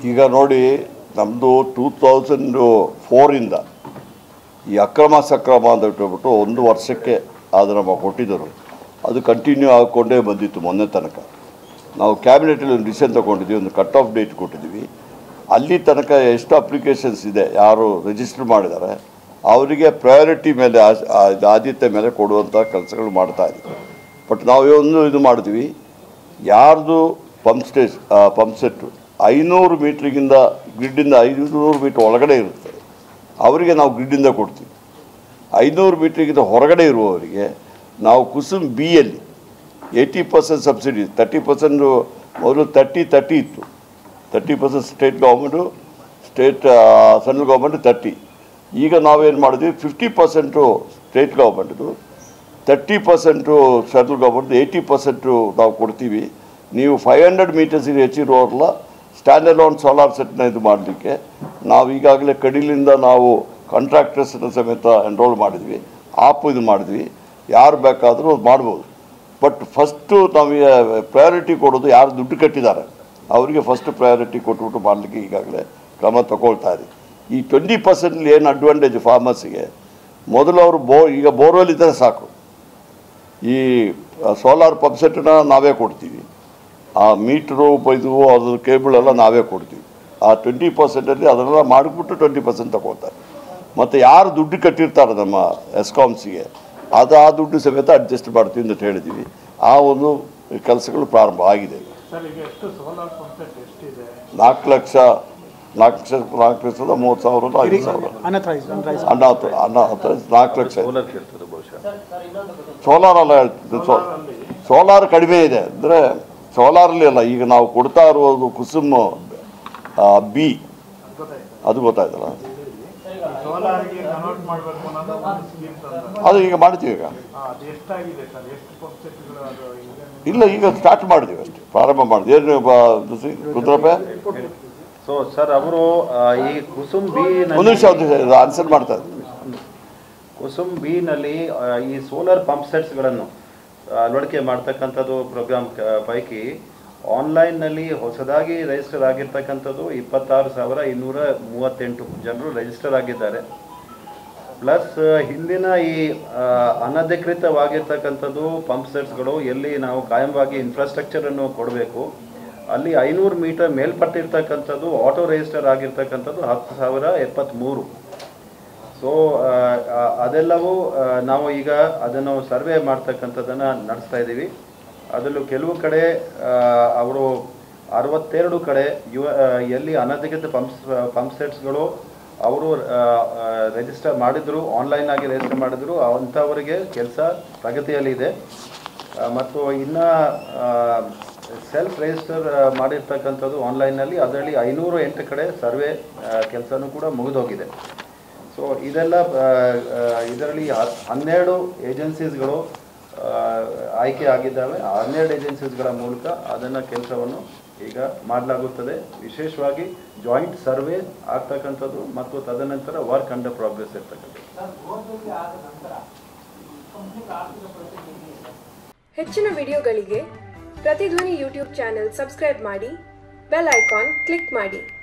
ಈಗ ನೋಡಿ ನಮ್ಮದು 2004 ಈ ಅಕ್ರಮ ಸಕ್ರಮ ಅಂತ ಇಟ್ಬಿಟ್ಟು 1 ವರ್ಷಕ್ಕೆ ಅದು ನಮ್ಮ ಕೊಟ್ಟಿದ್ದರು. ಅದು ಕಂಟಿನ್ಯೂ ಆಗಿಕೊಂಡೇ ಬಂದಿತ್ತು. ಮೊನ್ನೆ ತನಕ ನಾವು ಕ್ಯಾಬಿನೆಟಲ್ಲಿ ಒಂದು ಡಿಸಿಷನ್ ತೊಗೊಂಡಿದ್ವಿ, ಒಂದು ಕಟ್ ಆಫ್ ಡೇಟ್ ಕೊಟ್ಟಿದ್ವಿ. ಅಲ್ಲಿ ತನಕ ಎಷ್ಟು ಅಪ್ಲಿಕೇಶನ್ಸ್ ಇದೆ, ಯಾರು ರಿಜಿಸ್ಟರ್ ಮಾಡಿದ್ದಾರೆ ಅವರಿಗೆ ಪ್ರಯಾರಿಟಿ ಮೇಲೆ ಆದ್ಯತೆ ಮೇಲೆ ಕೊಡುವಂಥ ಕೆಲಸಗಳು ಮಾಡ್ತಾಯಿದ್ವಿ. ಬಟ್ ನಾವು ಇದು ಮಾಡ್ತೀವಿ, ಯಾರ್ದು ಪಂಪ್ ಸೆಟ್ಟು 500 ಮೀಟ್ರಿಗಿಂತ ಗ್ರಿಡ್ಡಿಂದ 500 ಮೀಟ್ರ್ ಒಳಗಡೆ ಇರುತ್ತೆ ಅವರಿಗೆ ನಾವು ಗ್ರಿಡ್ಡಿಂದ ಕೊಡ್ತೀವಿ. 500 ಮೀಟ್ರಿಗಿಂತ ಹೊರಗಡೆ ಇರುವವರಿಗೆ ನಾವು ಕುಸುಮ್ ಬಿಯಲ್ಲಿ 80% ಸಬ್ಸಿಡಿ, 30% ಮೊದಲು 30 ಇತ್ತು. 30% ಸ್ಟೇಟ್ ಗೌರ್ಮೆಂಟು, ಸೆಂಟ್ರಲ್ ಗೌರ್ಮೆಂಟ್ 30. ಈಗ ನಾವೇನು ಮಾಡಿದ್ವಿ, 50% ಸ್ಟೇಟ್ ಗೌರ್ಮೆಂಟ್ದು, 30% ಸೆಂಟ್ರಲ್ ಗೌರ್ಮೆಂಟ್, 80% ನಾವು ಕೊಡ್ತೀವಿ. ನೀವು 500 ಮೀಟರ್ಸಿಗೆ ಹೆಚ್ಚಿರೋರಲ್ಲ ಸ್ಟ್ಯಾಂಡರ್ಡ್ ಆನ್ ಸೋಲಾರ್ ಸೆಟ್ನ ಇದು ಮಾಡಲಿಕ್ಕೆ ನಾವು ಈಗಾಗಲೇ ಕಡಿಲಿಂದ ನಾವು ಕಾಂಟ್ರಾಕ್ಟರ್ಸ್ನ ಸಮೇತ ಎನ್ರೋಲ್ ಮಾಡಿದ್ವಿ. ಇದು ಮಾಡಿದ್ವಿ. ಯಾರು ಬೇಕಾದರೂ ಅದು ಮಾಡ್ಬೋದು. ಬಟ್ ಫಸ್ಟು ನಾವು ಪ್ರಯಾರಿಟಿ ಕೊಡೋದು ಯಾರು ದುಡ್ಡು ಕಟ್ಟಿದ್ದಾರೆ ಅವರಿಗೆ ಫಸ್ಟ್ ಪ್ರಯಾರಿಟಿ ಕೊಟ್ಬಿಟ್ಟು ಮಾಡಲಿಕ್ಕೆ ಈಗಾಗಲೇ ಕ್ರಮ ತಗೊಳ್ತಾ ಇದ್ದೀವಿ. ಈ 20% ಏನು ಅಡ್ವಾಂಟೇಜ್ ಫಾರ್ಮರ್ಸಿಗೆ, ಮೊದಲು ಅವರು ಈಗ ಬೋರ್ವೆಲ್ ಇದ್ದರೆ ಸಾಕು. ಈ ಸೋಲಾರ್ ಪಂಪ್ ಸೆಟ್ಟನ್ನ ನಾವೇ ಕೊಡ್ತೀವಿ. ಆ ಮೀಟ್ರು ಇದು ಅದ್ರ ಕೇಬಳೆಲ್ಲ ನಾವೇ ಕೊಡ್ತೀವಿ. ಆ 20%ಅಲ್ಲಿ ಅದನ್ನೆಲ್ಲ ಮಾಡಿಬಿಟ್ಟು 20% ತಗೊಳ್ತಾರೆ. ಮತ್ತು ಯಾರು ದುಡ್ಡು ಕಟ್ಟಿರ್ತಾರೆ ನಮ್ಮ ಎಸ್ಕಾಮ್ಸಿಗೆ ಆ ದುಡ್ಡು ಸಮೇತ ಅಡ್ಜಸ್ಟ್ ಮಾಡ್ತೀವಿ ಅಂತ ಹೇಳಿದ್ದೀವಿ. ಆ ಒಂದು ಕೆಲಸಗಳು ಪ್ರಾರಂಭ ಆಗಿದೆ. 4,30,000 ಸೋಲಾರ್ ಅಲ್ಲ ಹೇಳ್ತಿದ್ದು. ಸೋಲಾರ್ ಕಡಿಮೆ ಇದೆ ಅಂದರೆ ಸೋಲಾರಲ್ಲಿ ಅಲ್ಲ, ಈಗ ನಾವು ಕೊಡ್ತಾ ಇರೋದು ಕುಸುಮ್ ಬಿ, ಅದು ಗೊತ್ತಾಯ್ತಲ್ಲ, ಅದು ಈಗ ಮಾಡ್ತೀವಿ. ಇಲ್ಲ, ಈಗ ಸ್ಟಾರ್ಟ್ ಮಾಡಿದ್ದೀವಿ ಅಷ್ಟೇ, ಪ್ರಾರಂಭ ಮಾಡಿದ್ವಿ. ಏನು ರುದ್ರಪ್ಪ? ಸೊ ಸರ್, ಅವರು ಈ ಕುಸುಮ್ ಬಿ ಆನ್ಸರ್ ಮಾಡ್ತಾ ಇದ್ದೀವಿ. ಕುಸುಮ್ ಬಿ ನಲ್ಲಿ ಈ ಸೋಲಾರ್ ಪಂಪ್ ಸೆಟ್ಸ್ಗಳನ್ನು ಅಳವಡಿಕೆ ಮಾಡ್ತಕ್ಕಂಥದ್ದು ಪ್ರೋಗ್ರಾಮ್ ಪೈಕಿ ಆನ್ಲೈನ್ನಲ್ಲಿ ಹೊಸದಾಗಿ ರಿಜಿಸ್ಟರ್ ಆಗಿರ್ತಕ್ಕಂಥದ್ದು 26,238 ಜನರು ರಿಜಿಸ್ಟರ್ ಆಗಿದ್ದಾರೆ. ಪ್ಲಸ್ ಹಿಂದಿನ ಈ ಅನಧಿಕೃತವಾಗಿರ್ತಕ್ಕಂಥದ್ದು ಪಂಪ್ ಸೆಟ್ಸ್ಗಳು ಎಲ್ಲಿ ನಾವು ಕಾಯಂವಾಗಿ ಇನ್ಫ್ರಾಸ್ಟ್ರಕ್ಚರನ್ನು ಕೊಡಬೇಕು ಅಲ್ಲಿ 500 ಮೀಟರ್ ಮೇಲ್ಪಟ್ಟಿರ್ತಕ್ಕಂಥದ್ದು ಆಟೋ ರಿಜಿಸ್ಟರ್ ಆಗಿರ್ತಕ್ಕಂಥದ್ದು 10,073. ಸೊ ಅದೆಲ್ಲವೂ ನಾವು ಈಗ ಅದನ್ನು ಸರ್ವೆ ಮಾಡ್ತಕ್ಕಂಥದ್ದನ್ನು ನಡೆಸ್ತಾ ಇದ್ದೀವಿ. ಅದರಲ್ಲೂ ಕೆಲವು ಕಡೆ ಅವರು 62 ಕಡೆ ಎಲ್ಲಿ ಅನಧಿಕೃತ ಪಂಪ್ ಸೆಟ್ಸ್ಗಳು ಅವರು ರಿಜಿಸ್ಟರ್ ಮಾಡಿದ್ರು, ಆನ್ಲೈನ್ ಆಗಿ ರಿಜಿಸ್ಟರ್ ಮಾಡಿದ್ರು, ಅಂಥವರಿಗೆ ಕೆಲಸ ಪ್ರಗತಿಯಲ್ಲಿದೆ. ಮತ್ತು ಇನ್ನು ಸೆಲ್ಫ್ ರಿಜಿಸ್ಟರ್ ಮಾಡಿರ್ತಕ್ಕಂಥದ್ದು ಆನ್ಲೈನಲ್ಲಿ ಅದರಲ್ಲಿ 508 ಕಡೆ ಸರ್ವೆ ಕೆಲಸನೂ ಕೂಡ ಮುಗಿದೋಗಿದೆ. ಸೊ ಇದೆಲ್ಲ ಇದರಲ್ಲಿ 12 ಏಜೆನ್ಸೀಸ್ಗಳು ಆಯ್ಕೆ ಆಗಿದ್ದಾವೆ. 12 ಏಜೆನ್ಸೀಸ್ಗಳ ಮೂಲಕ ಅದನ್ನು ಕೆಲಸವನ್ನು ಈಗ ಮಾಡಲಾಗುತ್ತದೆ. ವಿಶೇಷವಾಗಿ ಜಾಯಿಂಟ್ ಸರ್ವೆ ಆಗ್ತಕ್ಕಂಥದ್ದು ಮತ್ತು ತದನಂತರ ವರ್ಕ್ ಅಂಡರ್ ಪ್ರೋಗ್ರೆಸ್ ಇರ್ತಕ್ಕಂಥದ್ದು. ಹೆಚ್ಚಿನ ವಿಡಿಯೋಗಳಿಗೆ ಪ್ರತಿಧ್ವನಿ ಯೂಟ್ಯೂಬ್ ಚಾನೆಲ್ ಸಬ್ಸ್ಕ್ರೈಬ್ ಮಾಡಿ, ಬೆಲ್ ಐಕಾನ್ ಕ್ಲಿಕ್ ಮಾಡಿ.